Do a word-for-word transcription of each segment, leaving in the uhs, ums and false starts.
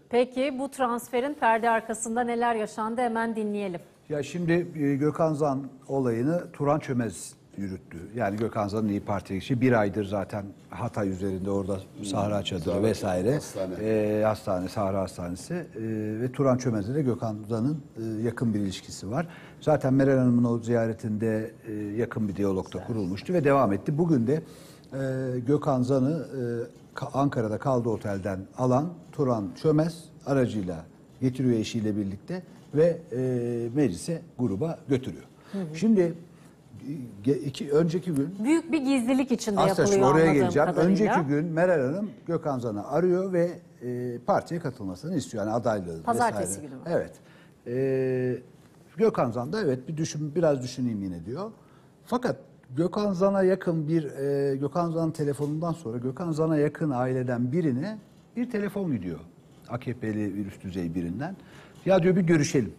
Peki bu transferin perde arkasında neler yaşandı hemen dinleyelim. Ya şimdi e, Gökhan Zan olayını Turan Çömez yürüttü. Yani Gökhan Zan'ın İYİ Parti'ye geçişi bir aydır zaten Hatay üzerinde orada Sahra Çadırı Sahra, vesaire. hastane. E, hastane, Sahra Hastanesi e, ve Turan Çömez'le de Gökhan Zan'ın e, yakın bir ilişkisi var. Zaten Meral Hanım'ın o ziyaretinde e, yakın bir diyalogda kurulmuştu ve devam etti. Bugün de e, Gökhan Zan'ı e, Ankara'da kaldığı otelden alan Turan Çömez aracıyla getiriyor eşiyle birlikte ve e, meclise, gruba götürüyor. Hı hı. Şimdi iki, önceki gün... Büyük bir gizlilik içinde aslında yapılıyor oraya anladığım geleceğim. kadarıyla. Önceki gün Meral Hanım Gökhan Zan'ı arıyor ve e, partiye katılmasını istiyor. Yani adaylığı Pazartesi vesaire. günü mü? Evet. E, Gökhan Zan da evet bir düşün, biraz düşüneyim yine diyor. Fakat Gökhan Zan'a yakın bir, e, Gökhan Zan'ın telefonundan sonra Gökhan Zan'a yakın aileden birine bir telefon gidiyor. A K P'li bir üst düzey birinden. Ya diyor bir görüşelim.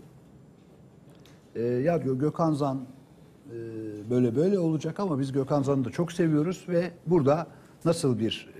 E, ya diyor Gökhan Zan e, böyle böyle olacak ama biz Gökhan Zan'ı da çok seviyoruz ve burada nasıl bir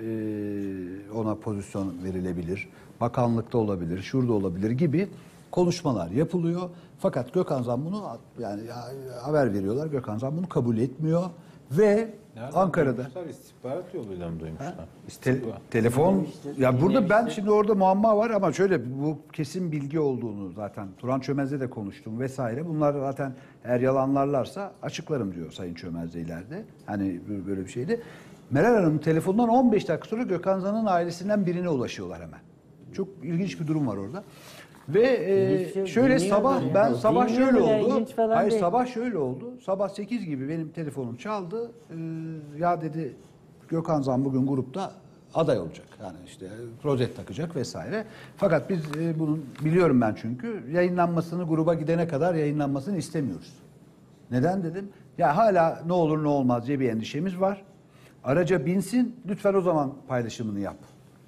e, ona pozisyon verilebilir, bakanlıkta olabilir, şurada olabilir gibi konuşmalar yapılıyor. Fakat Gökhan Zan bunu yani haber veriyorlar. Gökhan Zan bunu kabul etmiyor ve nereden Ankara'da duymuşlar? İstihbarat yoluyla mı duymuşlar? Te- telefon ya burada ben şimdi orada muamma var ama şöyle bu kesin bilgi olduğunu zaten Turan Çömez'le de konuştum vesaire. Bunlar zaten eğer yalanlarlarsa açıklarım diyor Sayın Çömez de ileride. Hani böyle bir şeydi. Meral Hanım telefondan on beş dakika sonra Gökhan Zan'ın ailesinden birine ulaşıyorlar hemen. Çok ilginç bir durum var orada. Ve e, şöyle sabah ben yani. sabah Bilmiyorum şöyle ya, oldu. Hayır değil. sabah şöyle oldu. Sabah sekiz gibi benim telefonum çaldı. Ee, ya dedi Gökhan Zan bugün grupta aday olacak. Yani işte rozet takacak vesaire. Fakat biz e, bunun biliyorum ben çünkü yayınlanmasını gruba gidene kadar yayınlanmasını istemiyoruz. Neden dedim? Ya hala ne olur ne olmaz diye bir endişemiz var. Araca binsin lütfen o zaman paylaşımını yap.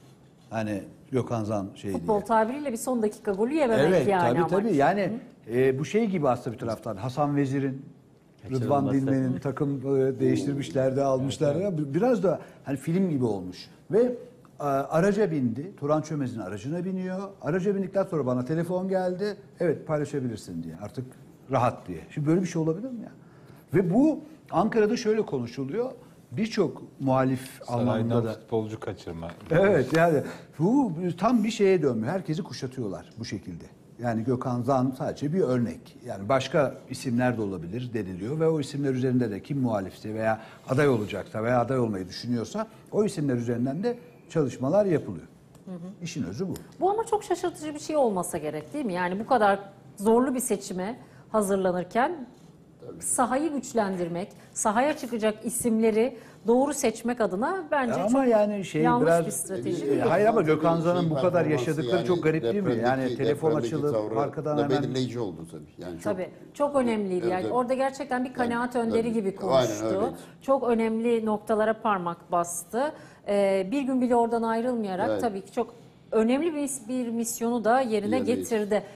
Hani Gökhan Zan şey Futbol diye. tabiriyle bir son dakika golü yememek evet, yani. tabii amaç. tabii yani e, bu şey gibi aslında bir taraftan Hasan Vezir'in, Rıdvan Dilmen'in takım e, değiştirmişlerdi, almışlardı. Evet, evet. Biraz da hani film gibi olmuş. Ve e, araca bindi. Turan Çömez'in aracına biniyor. Araca bindikten sonra bana telefon geldi. Evet paylaşabilirsin diye. Artık rahat diye. Şimdi böyle bir şey olabilir mi ya? Ve bu Ankara'da şöyle konuşuluyor. Birçok muhalif anlamında da futbolcu kaçırma. Evet yani bu tam bir şeye dönmüyor. Herkesi kuşatıyorlar bu şekilde. Yani Gökhan Zan sadece bir örnek. Yani başka isimler de olabilir deniliyor ve o isimler üzerinde de kim muhalifse veya aday olacaksa veya aday olmayı düşünüyorsa o isimler üzerinden de çalışmalar yapılıyor. Hı hı. İşin özü bu. Bu ama çok şaşırtıcı bir şey olmasa gerek değil mi? Yani bu kadar zorlu bir seçime hazırlanırken tabii, sahayı güçlendirmek, sahaya çıkacak isimleri doğru seçmek adına bence ama çok yani şey yanlış biraz, bir strateji e, değil. Hayır ama Gökhan Zan'ın şey bu kadar yaşadıkları yani çok garip değil mi? Yani telefon açılıp arkadan da hemen... belirleyici oldu tabii. Yani çok, tabii çok önemliydi. Yani evet, orada gerçekten bir kanaat yani, önderi tabii, gibi konuştu. aynen, çok önemli noktalara parmak bastı. Ee, bir gün bile oradan ayrılmayarak evet, tabii ki çok önemli bir, bir misyonu da yerine yerine getirdi.